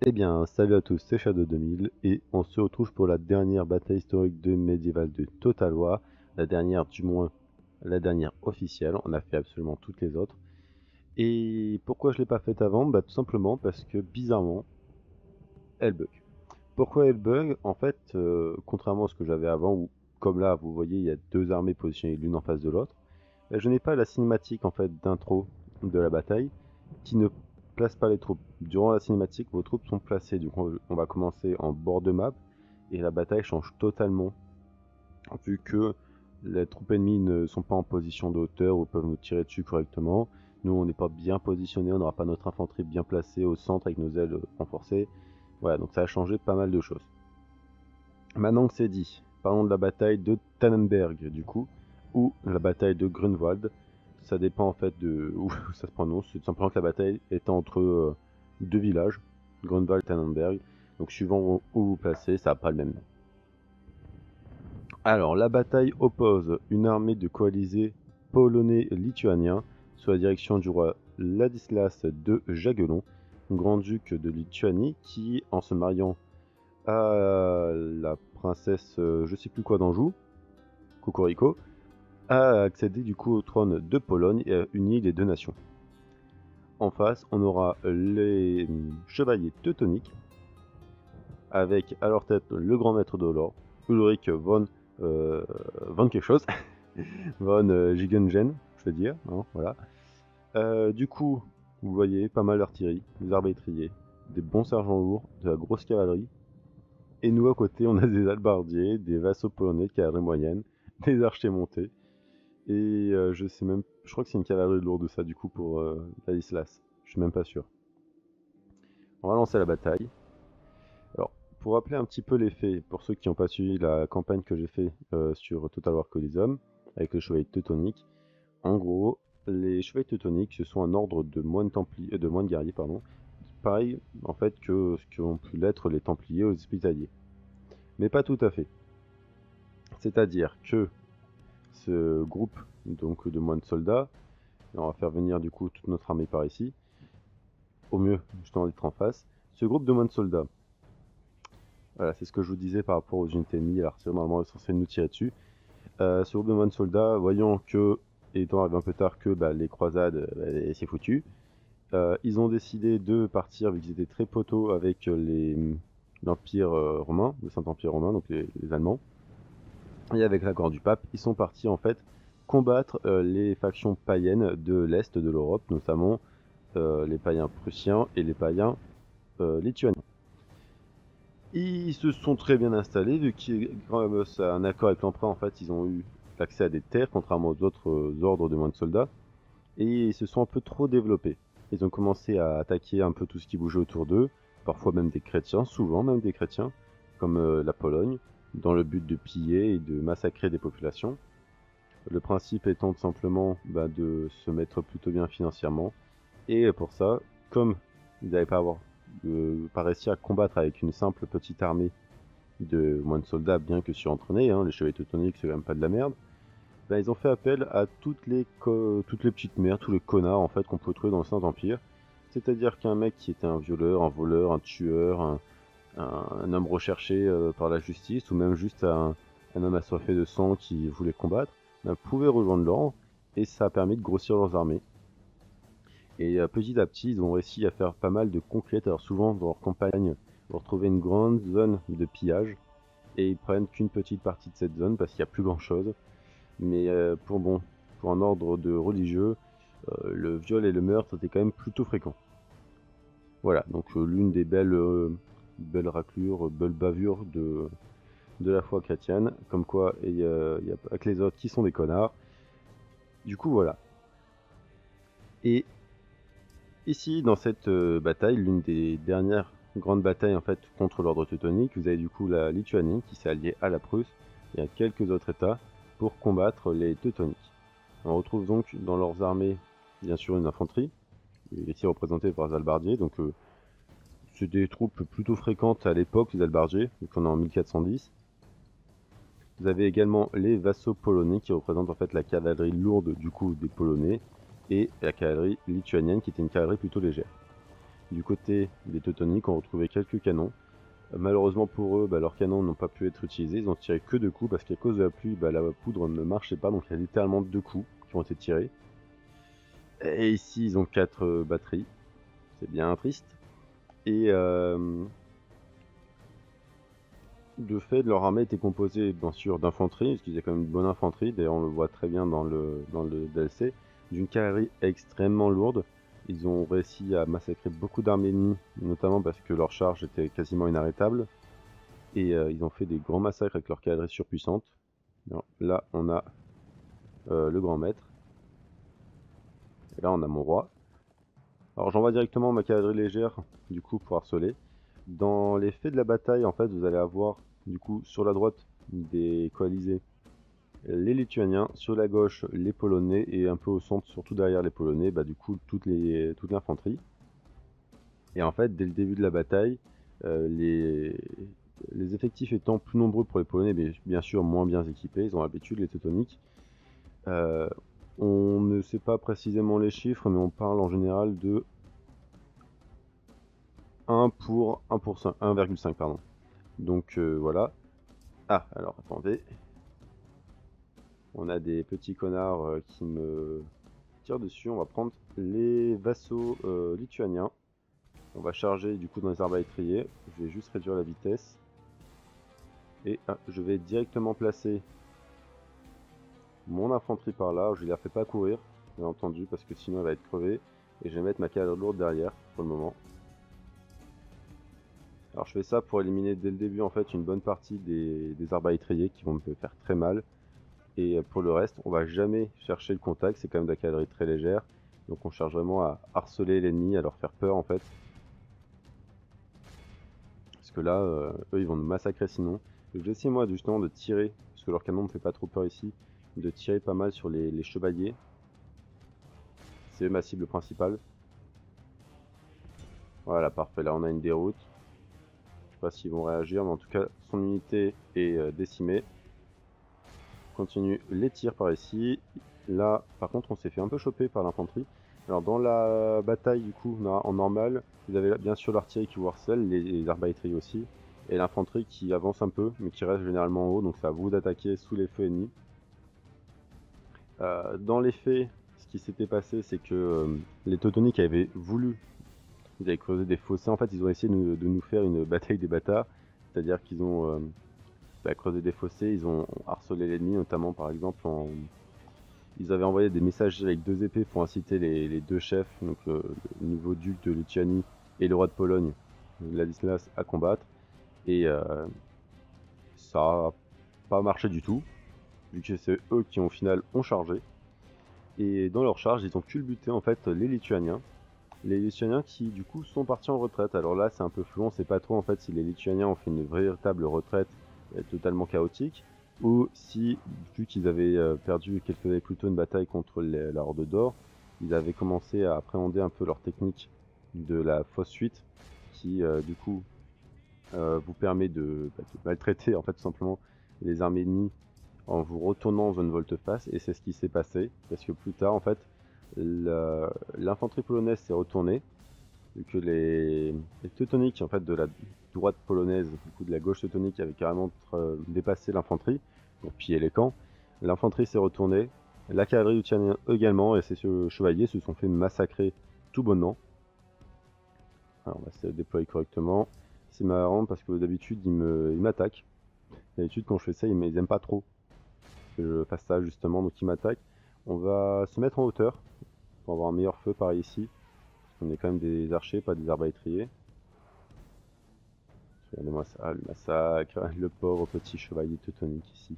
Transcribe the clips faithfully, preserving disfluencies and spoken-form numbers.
Eh bien, salut à tous, c'est Shadow deux mille et on se retrouve pour la dernière bataille historique de médiévale de Total War, la dernière du moins, la dernière officielle, on a fait absolument toutes les autres. Et pourquoi je l'ai pas faite avant? Bah tout simplement parce que bizarrement, elle bug. Pourquoi elle bug? En fait, euh, contrairement à ce que j'avais avant, où comme là vous voyez il y a deux armées positionnées l'une en face de l'autre, bah, je n'ai pas la cinématique en fait d'intro de la bataille qui ne place pas les troupes. Durant la cinématique, vos troupes sont placées. Du coup, on va commencer en bord de map et la bataille change totalement vu que les troupes ennemies ne sont pas en position de hauteur ou peuvent nous tirer dessus correctement. Nous, on n'est pas bien positionné, on n'aura pas notre infanterie bien placée au centre avec nos ailes renforcées. Voilà, donc ça a changé pas mal de choses. Maintenant que c'est dit, parlons de la bataille de Tannenberg, du coup, ou la bataille de Grunwald. Ça dépend en fait de où ça se prononce. C'est tout simplement que la bataille est entre euh, deux villages, Grunwald et Tannenberg. Donc suivant où, où vous placez, ça n'a pas le même nom. Alors, la bataille oppose une armée de coalisés polonais-lituaniens sous la direction du roi Ladislas de Jagellon, grand-duc de Lituanie, qui, en se mariant à la princesse euh, je sais plus quoi d'Anjou, Cocorico, a accédé du coup au trône de Pologne et a uni les deux nations. En face, on aura les chevaliers teutoniques, avec à leur tête le grand maître de l'or, Ulrich von, euh, von quelque chose, von euh, Gigengen, je veux dire, hein, voilà. Euh, du coup, vous voyez pas mal d'artillerie, des arbalétriers, des bons sergents lourds, de la grosse cavalerie, et nous à côté, on a des albardiers, des vassaux polonais de cavalerie moyenne, des archers montés, et euh, je sais même, je crois que c'est une cavalerie lourde ça du coup pour euh, Ladislas, je suis même pas sûr. On va lancer la bataille. Alors, pour rappeler un petit peu les faits, pour ceux qui n'ont pas suivi la campagne que j'ai fait euh, sur Total War Coliseum, avec le chevalier teutonique, en gros, les chevaliers teutoniques, ce sont un ordre de moines, templiers, de moines guerriers, pardon, pareil en fait que ce qu'ont pu l'être les templiers aux hospitaliers. Mais pas tout à fait. C'est-à-dire que ce groupe donc, de moines soldats, et on va faire venir du coup toute notre armée par ici, au mieux justement d'être en face, ce groupe de moines soldats, voilà, c'est ce que je vous disais par rapport aux unités ennemies, l'artillerie normalement est censée nous tirer dessus. Euh, ce groupe de moines soldats, voyant que, étant arrivé un peu tard que bah, les croisades, bah, c'est foutu, euh, ils ont décidé de partir, vu qu'ils étaient très poteaux avec l'Empire euh, romain, le Saint-Empire romain, donc les, les Allemands, et avec l'accord du pape, ils sont partis en fait combattre euh, les factions païennes de l'Est de l'Europe, notamment euh, les païens prussiens et les païens euh, lituaniens. Ils se sont très bien installés, vu qu'il y a un accord avec l'empereur, en fait, ils ont eu accès à des terres, contrairement aux autres euh, ordres de moines soldats, et ils se sont un peu trop développés. Ils ont commencé à attaquer un peu tout ce qui bougeait autour d'eux, parfois même des chrétiens, souvent même des chrétiens, comme euh, la Pologne, dans le but de piller et de massacrer des populations. Le principe étant tout simplement bah, de se mettre plutôt bien financièrement, et pour ça, comme ils n'avaient pas, avoir, euh, pas réussi à combattre avec une simple petite armée de moins de soldats, bien que surentraînés, hein, les chevaliers teutoniques c'est quand même pas de la merde, ben, ils ont fait appel à toutes les, toutes les petites mères, tous les connards en fait qu'on peut trouver dans le Saint-Empire. C'est-à-dire qu'un mec qui était un violeur, un voleur, un tueur, un, un, un homme recherché euh, par la justice, ou même juste un, un homme assoiffé de sang qui voulait combattre, ben, pouvait rejoindre l'ordre, et ça a permis de grossir leurs armées. Et euh, petit à petit, ils ont réussi à faire pas mal de conquêtes. Alors souvent, dans leur campagne, vous retrouvez une grande zone de pillage, et ils prennent qu'une petite partie de cette zone parce qu'il n'y a plus grand chose. Mais euh, pour, bon, pour un ordre de religieux, euh, le viol et le meurtre étaient quand même plutôt fréquents. Voilà, donc euh, l'une des belles, euh, belles raclures, belles bavures de, de la foi chrétienne, comme quoi il n'y a, a pas que les autres qui sont des connards. Du coup, voilà. Et ici, dans cette euh, bataille, l'une des dernières grandes batailles en fait contre l'ordre teutonique, vous avez du coup la Lituanie qui s'est alliée à la Prusse et à quelques autres États pour combattre les teutoniques. On retrouve donc dans leurs armées, bien sûr, une infanterie, ici représentée par les albardiers, donc euh, c'est des troupes plutôt fréquentes à l'époque, les albardiers, donc on est en mille quatre cent dix. Vous avez également les vassaux polonais qui représentent en fait la cavalerie lourde du coup des Polonais, et la cavalerie lituanienne qui était une cavalerie plutôt légère. Du côté des Teutoniques, on retrouvait quelques canons. Malheureusement pour eux, bah, leurs canons n'ont pas pu être utilisés, ils ont tiré que deux coups parce qu'à cause de la pluie, bah, la poudre ne marchait pas, donc il y a littéralement deux coups qui ont été tirés. Et ici, ils ont quatre euh, batteries, c'est bien triste. Et euh, de fait, leur armée était composée bien sûr d'infanterie, parce qu'ils avaient quand même une bonne infanterie, d'ailleurs on le voit très bien dans le, dans le D L C, d'une cavalerie extrêmement lourde. Ils ont réussi à massacrer beaucoup d'armées ennemies, notamment parce que leur charge était quasiment inarrêtable. Et euh, ils ont fait des grands massacres avec leur cavalerie surpuissante. Alors, là, on a euh, le grand maître. Et là, on a mon roi. Alors, j'envoie directement ma cavalerie légère, du coup, pour harceler. Dans les faits de la bataille, en fait, vous allez avoir, du coup, sur la droite, des coalisés, les Lituaniens, sur la gauche, les Polonais, et un peu au centre, surtout derrière les Polonais, bah, du coup, toute les, toute l'infanterie. Et en fait, dès le début de la bataille, euh, les, les effectifs étant plus nombreux pour les Polonais, mais bien sûr moins bien équipés, ils ont l'habitude, les Teutoniques. Euh, on ne sait pas précisément les chiffres, mais on parle en général de un pour un pour cinq, un virgule cinq, pardon. Donc euh, voilà. Ah, alors attendez. On a des petits connards euh, qui me tirent dessus. On va prendre les vassaux euh, lituaniens. On va charger du coup dans les arbalétriers. Je vais juste réduire la vitesse. Et ah, je vais directement placer mon infanterie par là. Je ne la fais pas courir, bien entendu, parce que sinon elle va être crevée. Et je vais mettre ma cavalerie lourde derrière pour le moment. Alors je fais ça pour éliminer dès le début en fait une bonne partie des, des arbalétriers qui vont me faire très mal. Et pour le reste, on va jamais chercher le contact, c'est quand même de la cavalerie très légère. Donc on cherche vraiment à harceler l'ennemi, à leur faire peur en fait. Parce que là, euh, eux ils vont nous massacrer sinon. Je vais essayer moi justement de tirer, parce que leur canon ne me fait pas trop peur ici, de tirer pas mal sur les, les chevaliers. C'est ma cible principale. Voilà, parfait, là on a une déroute. Je sais pas s'ils vont réagir, mais en tout cas son unité est euh, décimée. Continue les tirs par ici. Là, par contre, on s'est fait un peu choper par l'infanterie. Alors, dans la bataille, du coup, en normal, vous avez bien sûr l'artillerie qui vous harcèle, les, les arbalétriers aussi, et l'infanterie qui avance un peu, mais qui reste généralement en haut, donc c'est à vous d'attaquer sous les feux ennemis. Euh, dans les faits, ce qui s'était passé, c'est que euh, les Teutoniques avaient voulu, ils avaient creusé des fossés. En fait, ils ont essayé de nous, de nous faire une bataille des bâtards, c'est-à-dire qu'ils ont euh, bah, creusé des fossés, ils ont harcelé l'ennemi, notamment par exemple en... Ils avaient envoyé des messages avec deux épées pour inciter les, les deux chefs, donc euh, le nouveau duc de Lituanie et le roi de Pologne, Ladislas, à combattre. Et euh, ça n'a pas marché du tout, vu que c'est eux qui au final ont chargé. Et dans leur charge, ils ont culbuté en fait les Lituaniens. Les Lituaniens qui du coup sont partis en retraite. Alors là c'est un peu flou, on sait pas trop en fait si les Lituaniens ont fait une véritable retraite euh, totalement chaotique, ou si, vu qu'ils avaient euh, perdu quelques années plus tôt une bataille contre les, la Horde d'Or, ils avaient commencé à appréhender un peu leur technique de la fausse fuite, qui euh, du coup euh, vous permet de, bah, de maltraiter en fait tout simplement les armées ennemies en vous retournant en zone volte-face, et c'est ce qui s'est passé, parce que plus tard en fait l'infanterie polonaise s'est retournée, vu que les, les teutoniques en fait de la droite polonaise, du coup de la gauche teutonique, avaient carrément euh, dépassé l'infanterie pour piller les camps. L'infanterie s'est retournée, la cavalerie lituanienne également, et ces chevaliers se sont fait massacrer tout bonnement. Alors on va se déployer correctement. C'est marrant parce que d'habitude ils m'attaquent. D'habitude quand je fais ça ils n'aiment pas trop que je fasse ça justement, donc ils m'attaquent. On va se mettre en hauteur pour avoir un meilleur feu par ici. On est quand même des archers, pas des arbalétriers. Regardez-moi ça, le massacre, le pauvre petit chevalier teutonique ici.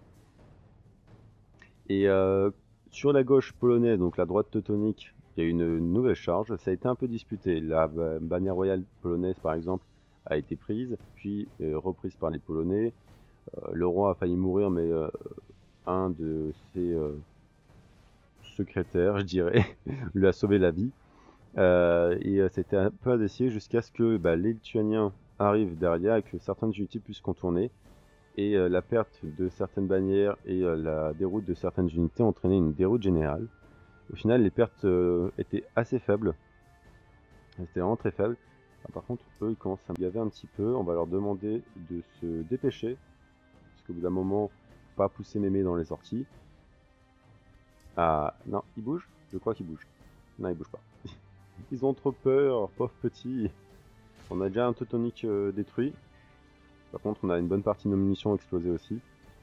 Et euh, sur la gauche polonaise, donc la droite teutonique, il y a une nouvelle charge. Ça a été un peu disputé. La bannière royale polonaise, par exemple, a été prise, puis euh, reprise par les Polonais. Euh, le roi a failli mourir, mais euh, un de ses euh, secrétaires, je dirais, lui a sauvé la vie. Euh, et euh, c'était un peu indécis jusqu'à ce que bah, les Lituaniens arrivent derrière et que certaines unités puissent contourner. Et euh, la perte de certaines bannières et euh, la déroute de certaines unités ont entraîné une déroute générale. Au final, les pertes euh, étaient assez faibles. C'était vraiment très faible. Ah, par contre, eux, ils commencent à me gaver un petit peu. On va leur demander de se dépêcher. Parce qu'au bout d'un moment, pas pousser mémé dans les sorties. Ah, non, ils bougent? Je crois qu'ils bougent. Non, ils bougent pas. Ils ont trop peur, pauvres petits. On a déjà un Teutonique euh, détruit. Par contre, on a une bonne partie de nos munitions explosées aussi.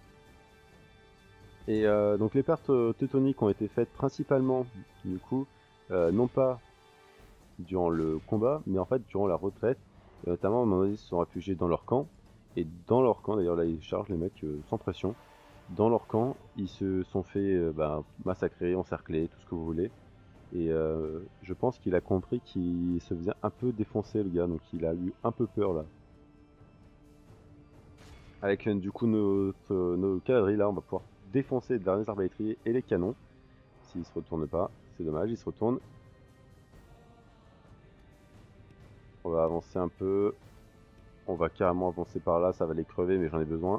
Et euh, donc les pertes euh, teutoniques ont été faites principalement, du coup, euh, non pas durant le combat, mais en fait durant la retraite. Et notamment, à un moment donné, ils se sont réfugiés dans leur camp. Et dans leur camp, d'ailleurs là ils chargent les mecs euh, sans pression. Dans leur camp, ils se sont fait euh, bah, massacrer, encercler, tout ce que vous voulez. Et euh, je pense qu'il a compris qu'il se faisait un peu défoncer le gars, donc il a eu un peu peur là. Avec euh, du coup notre, euh, nos cavaleries là, on va pouvoir défoncer les derniers arbalétriers et les canons. S'ils se retournent pas, c'est dommage, ils se retournent. On va avancer un peu. On va carrément avancer par là, ça va les crever, mais j'en ai besoin.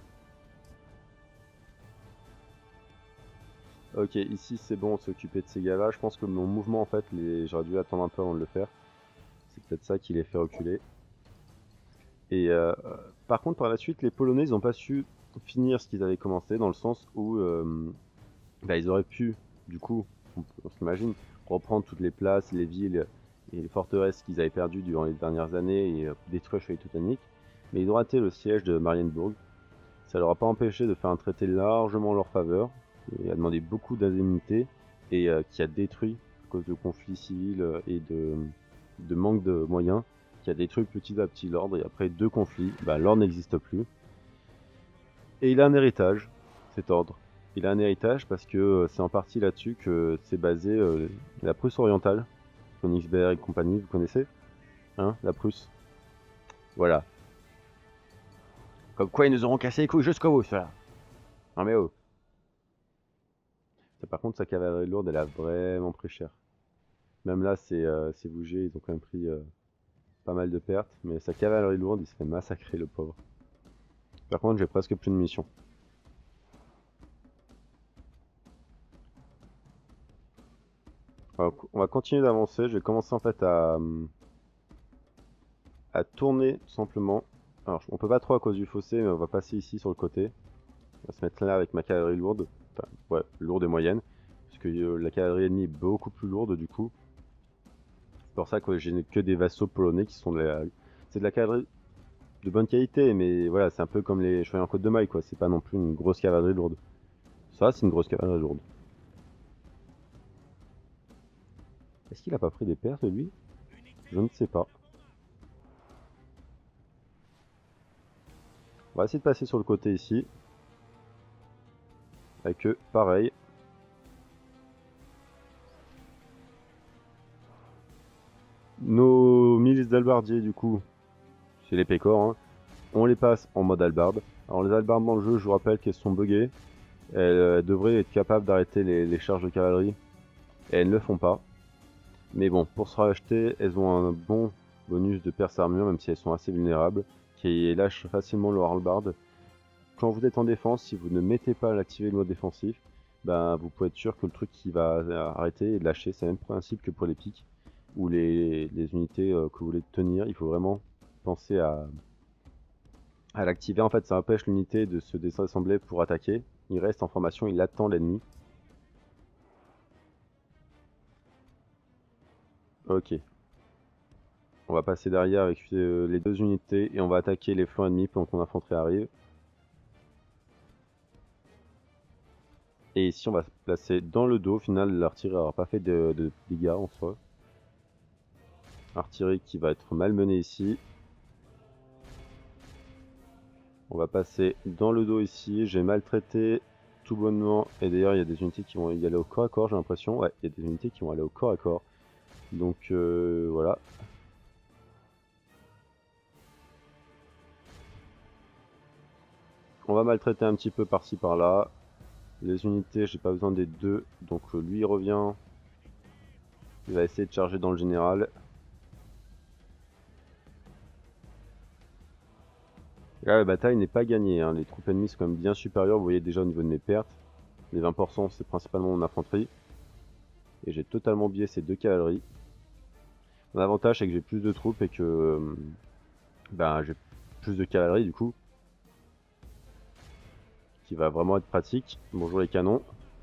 Ok, ici c'est bon, on s'est occupé de ces gars-là. Je pense que mon mouvement, en fait, les... j'aurais dû attendre un peu avant de le faire. C'est peut-être ça qui les fait reculer. Et euh, par contre, par la suite, les Polonais, ils n'ont pas su finir ce qu'ils avaient commencé, dans le sens où euh, bah, ils auraient pu, du coup, on, on s'imagine, reprendre toutes les places, les villes et les forteresses qu'ils avaient perdues durant les dernières années et euh, détruire le chevalier teutonique. Mais ils ont raté le siège de Marienburg. Ça leur a pas empêché de faire un traité largement en leur faveur, et a demandé beaucoup d'indemnités, et euh, qui a détruit, à cause de conflits civils euh, et de, de manque de moyens, qui a détruit petit à petit l'ordre, et après deux conflits, bah, l'ordre n'existe plus. Et il a un héritage, cet ordre. Il a un héritage parce que euh, c'est en partie là-dessus que c'est basé euh, la Prusse orientale, Königsberg et compagnie, vous connaissez? Hein, la Prusse. Voilà. Comme quoi ils nous auront cassé les couilles jusqu'au bout, cela. Non mais oh. Par contre, sa cavalerie lourde, elle a vraiment pris cher. Même là, c'est euh, bougé, ils ont quand même pris euh, pas mal de pertes. Mais sa cavalerie lourde, il se fait massacrer, le pauvre. Par contre, j'ai presque plus de munitions. Alors, on va continuer d'avancer. Je vais commencer en fait à, à tourner tout simplement. Alors, on peut pas trop à cause du fossé, mais on va passer ici sur le côté. On va se mettre là avec ma cavalerie lourde. Enfin, ouais, lourde et moyenne. Parce que euh, la cavalerie ennemie est beaucoup plus lourde du coup. C'est pour ça que j'ai que des vassaux polonais qui sont de la... C'est de la cavalerie de bonne qualité, mais voilà, c'est un peu comme les chevaliers en côte de maille, quoi. C'est pas non plus une grosse cavalerie lourde. Ça, c'est une grosse cavalerie lourde. Est-ce qu'il a pas pris des pertes, lui? Je ne sais pas. On va essayer de passer sur le côté ici. Avec eux, pareil. Nos milices d'albardiers, du coup, c'est les pécores, hein. On les passe en mode albarde. Alors les albardes dans le jeu, je vous rappelle qu'elles sont buggées. Elles, euh, devraient être capables d'arrêter les, les charges de cavalerie. Et elles ne le font pas. Mais bon, pour se racheter, elles ont un bon bonus de perce armure, même si elles sont assez vulnérables, qui lâchent facilement leur hallebarde. Quand vous êtes en défense, si vous ne mettez pas à l'activer le mode défensif, ben, vous pouvez être sûr que le truc qui va arrêter et lâcher, c'est le même principe que pour les piques ou les, les unités euh, que vous voulez tenir. Il faut vraiment penser à, à l'activer. En fait, ça empêche l'unité de se désassembler pour attaquer. Il reste en formation, il attend l'ennemi. Ok. On va passer derrière avec euh, les deux unités et on va attaquer les flancs ennemis pendant que l'infanterie arrive. Et ici on va se placer dans le dos. Au final, l'artillerie n'aura pas fait de, de dégâts en soi. Artillerie qui va être malmenée ici. On va passer dans le dos ici. J'ai maltraité tout bonnement. Et d'ailleurs, il y a des unités qui vont y aller au corps à corps, j'ai l'impression. Ouais, il y a des unités qui vont aller au corps à corps. Donc euh, voilà. On va maltraiter un petit peu par-ci par-là. Les unités, j'ai pas besoin des deux. Donc lui il revient. Il va essayer de charger dans le général. Et là, la bataille n'est pas gagnée, hein. Les troupes ennemies sont quand même bien supérieures. Vous voyez déjà au niveau de mes pertes. Les vingt pour cent, c'est principalement mon infanterie. Et j'ai totalement biaisé ces deux cavaleries. L'avantage c'est que j'ai plus de troupes et que euh, ben, j'ai plus de cavalerie du coup, qui va vraiment être pratique. Bonjour les canons.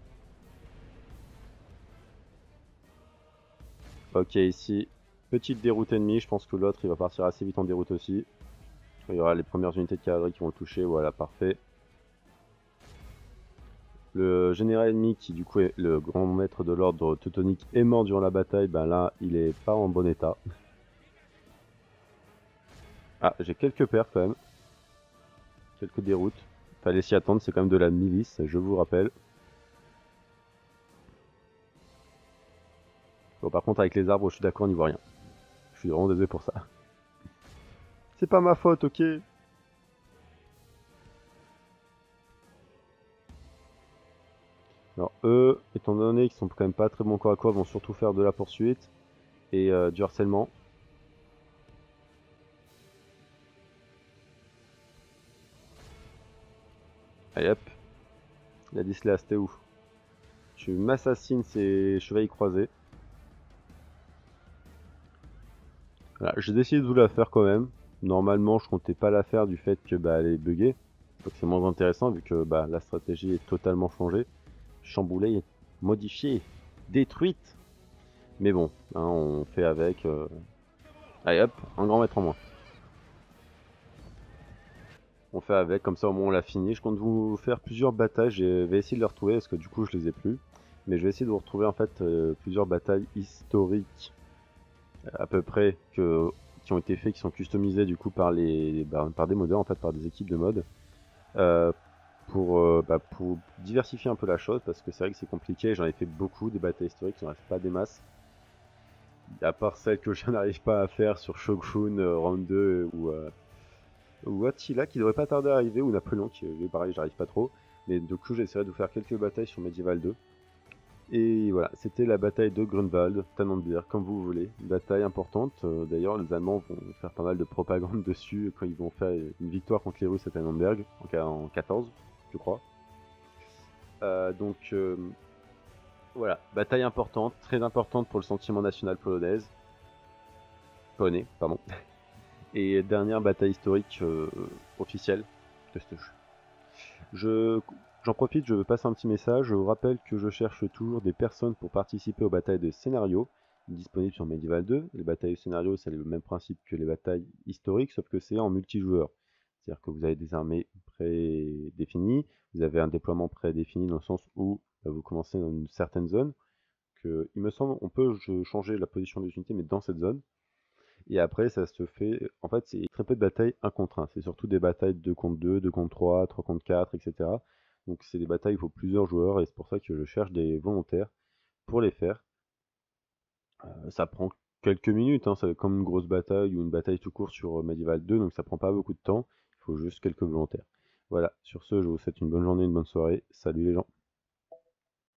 Ok, ici, petite déroute ennemie, je pense que l'autre il va partir assez vite en déroute aussi. Il y aura les premières unités de cavalerie qui vont le toucher, voilà, parfait. Le général ennemi, qui du coup est le grand maître de l'ordre teutonique, est mort durant la bataille, ben là, il est pas en bon état. Ah, j'ai quelques pertes quand même. Quelques déroutes. Fallait s'y attendre, c'est quand même de la milice, je vous rappelle. Bon, par contre, avec les arbres, je suis d'accord, on n'y voit rien. Je suis vraiment désolé pour ça. C'est pas ma faute, ok? Alors, eux, étant donné qu'ils sont quand même pas très bons corps à corps, vont surtout faire de la poursuite et euh, du harcèlement. Allez hop. Ladislas, t'es où? Tu m'assassines ces chevaliers croisés. Voilà, j'ai décidé de vous la faire quand même. Normalement, je comptais pas la faire du fait que bah, elle est buggée. Donc c'est moins intéressant vu que bah, la stratégie est totalement changée. Chamboulée, modifiée, détruite. Mais bon, hein, on fait avec. Euh... Allez hop, un grand maître en moins. On fait avec, comme ça au moins on l'a fini. Je compte vous faire plusieurs batailles, je vais essayer de les retrouver parce que du coup je les ai plus. Mais je vais essayer de vous retrouver en fait euh, plusieurs batailles historiques à peu près que, qui ont été faits, qui sont customisés du coup par les bah, par des modeurs en fait, par des équipes de mode. Euh, pour, euh, bah, pour diversifier un peu la chose parce que c'est vrai que c'est compliqué, j'en ai fait beaucoup des batailles historiques, il n'en reste pas des masses. À part celles que je n'arrive pas à faire sur Shogun, euh, Round deux ou, euh, ou Attila qui devrait pas tarder à arriver, ou Napoléon qui est pareil, j'arrive pas trop. Mais du coup j'essaierai de vous faire quelques batailles sur Medieval deux. Et voilà, c'était la bataille de Grunwald, Tannenberg, comme vous voulez. Une bataille importante, euh, d'ailleurs les Allemands vont faire pas mal de propagande dessus quand ils vont faire une victoire contre les Russes à Tannenberg, en, en quatorze, je crois. Euh, donc euh, voilà, bataille importante, très importante pour le sentiment national polonaise. Polonais, pardon. Et dernière bataille historique euh, officielle de ce jeu. Je, j'en profite, je veux passer un petit message. Je vous rappelle que je cherche toujours des personnes pour participer aux batailles de scénario disponibles sur Medieval deux. Les batailles de scénario, c'est le même principe que les batailles historiques, sauf que c'est en multijoueur. C'est-à-dire que vous avez des armées prédéfinies, vous avez un déploiement prédéfini dans le sens où bah, vous commencez dans une certaine zone. Que, il me semble on peut changer la position des unités, mais dans cette zone. Et après, ça se fait. En fait, c'est très peu de batailles un contre un. C'est surtout des batailles deux contre deux, deux contre trois, trois contre quatre, et cetera. Donc, c'est des batailles où il faut plusieurs joueurs et c'est pour ça que je cherche des volontaires pour les faire. Euh, ça prend quelques minutes, hein, c'est comme une grosse bataille ou une bataille tout court sur Medieval deux, donc ça prend pas beaucoup de temps. Il faut juste quelques volontaires. Voilà, sur ce, je vous souhaite une bonne journée, une bonne soirée. Salut les gens.